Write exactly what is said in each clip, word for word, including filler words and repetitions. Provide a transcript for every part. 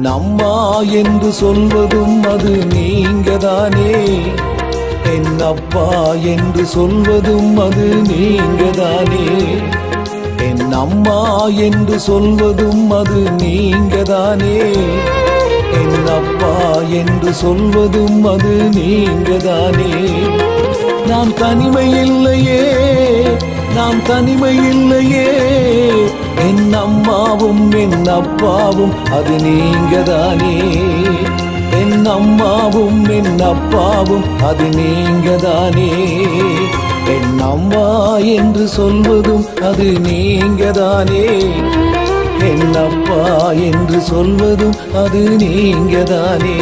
என் அம்மா என்று சொல்வதும் அது நீங்கதானே. என் அப்பா என்று சொல்வதும் அது நீங்கதானே. என் அம்மா என்று சொல்வதும் அது நீங்கதானே. என் அப்பா என்று சொல்வதும் அது நீங்கதானே. நான் தனிமை இல்லையே, நான் தனிமை இல்லையே. என் அம்மாவும் என் அப்பாவும் அது நீங்கதானே. என் அம்மாவும் என் அப்பாவும் அது நீங்கதானே. என் அம்மா என்று சொல்வதும் அது நீங்கதானே. என் அப்பா என்று சொல்வதும் அது நீங்கதானே.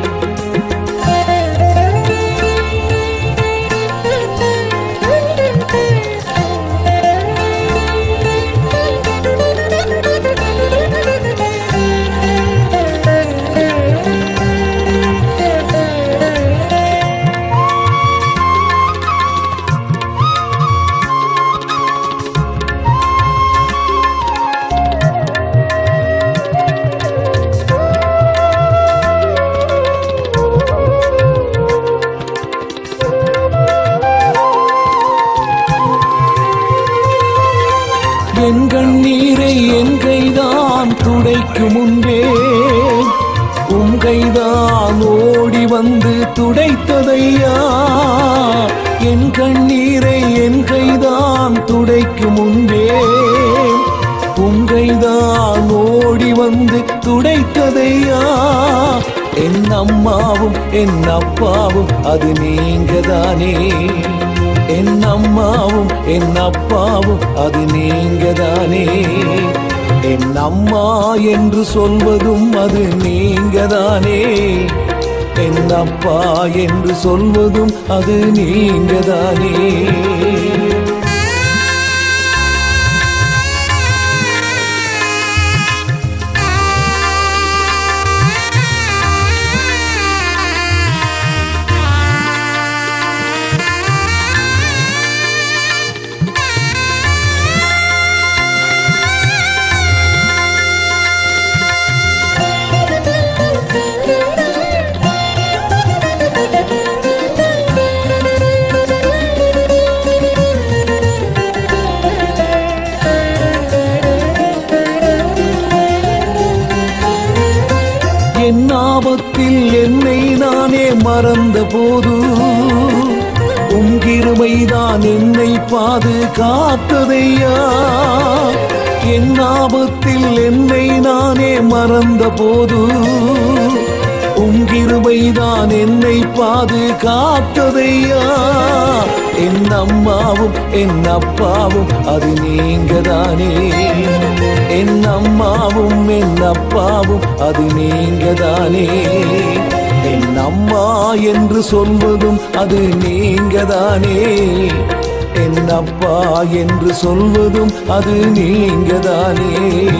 என் கண்ணீரை என் கைதான் துடைக்கும் முன்பே உம் கைதான் ஓடி வந்து துடைத்ததையா. என் கண்ணீரை என் கைதான் துடைக்கும் முன்பே உம் கைதான் ஓடி வந்து துடைத்ததையா. என் அம்மாவும் என் அப்பாவும் அது நீங்கதானே. என் அம்மாவும் என் அப்பாவும் அது நீங்கதானே. என் அம்மா என்று சொல்வதும் அது நீங்கதானே. என் அப்பா என்று சொல்வதும் அது நீங்கதானே. என் ஆபத்தில் என்னை நானே மறந்த போது உம் கிருபைதான் என்னை பாதுகாத்ததையா. என் ஆபத்தில் என்னை நானே மறந்த போது உம் கிருபைதான் என்னை பாதுகாத்ததையா. என் அம்மாவும் என் அப்பாவும் அது நீங்கதானே. என் அம்மாவும் என் அப்பாவும் அது நீங்கதானே. என் அம்மா என்று சொல்வதும் அது நீங்கதானே. என் அப்பா என்று சொல்வதும் அது நீங்கதானே.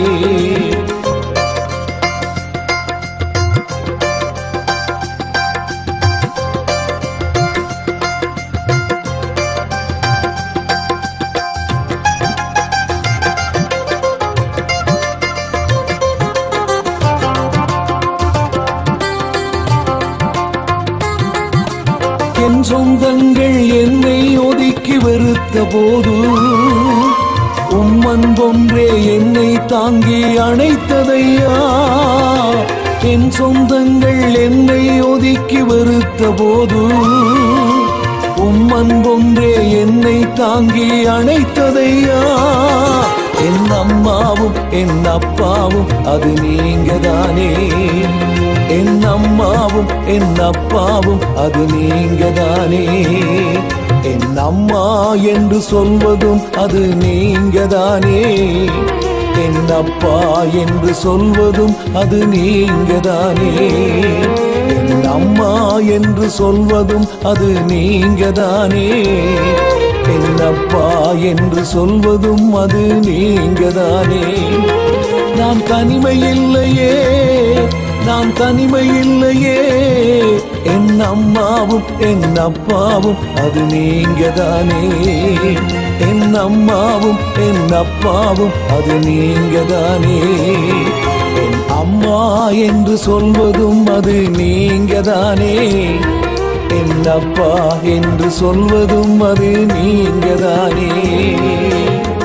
என் சொந்தங்கள் என்னை ஒதுக்கி வெறுத்த போது உம் அன்பொன்றே என்னை தாங்கி அணைத்ததையா. என் சொந்தங்கள் என்னை ஒதுக்கி வெறுத்த போது உம் அன்பொன்றே என்னை தாங்கி அணைத்ததையா. என் அம்மாவும் என் அப்பாவும் அது நீங்கதானே. என் அம்மாவும் என் அப்பாவும் அது நீங்கதானே. என் அம்மா என்று சொல்வதும் அது நீங்கதானே. என் அப்பா என்று சொல்வதும் அது நீங்கதானே. என் அம்மா என்று சொல்வதும் அது நீங்கதானே. என் அப்பா என்று சொல்வதும் அது நீங்கதானே. நான் தனிமை இல்லையே, நான் தனிமை இல்லையே. என் அம்மாவும் என் அப்பாவும் அது நீங்கதானே. என் அம்மாவும் என் அப்பாவும் அது நீங்கதானே. என் அம்மா என்று சொல்வதும் அது நீங்கதானே. என்னப்பா என்று சொல்வதும் அது நீங்கதானே.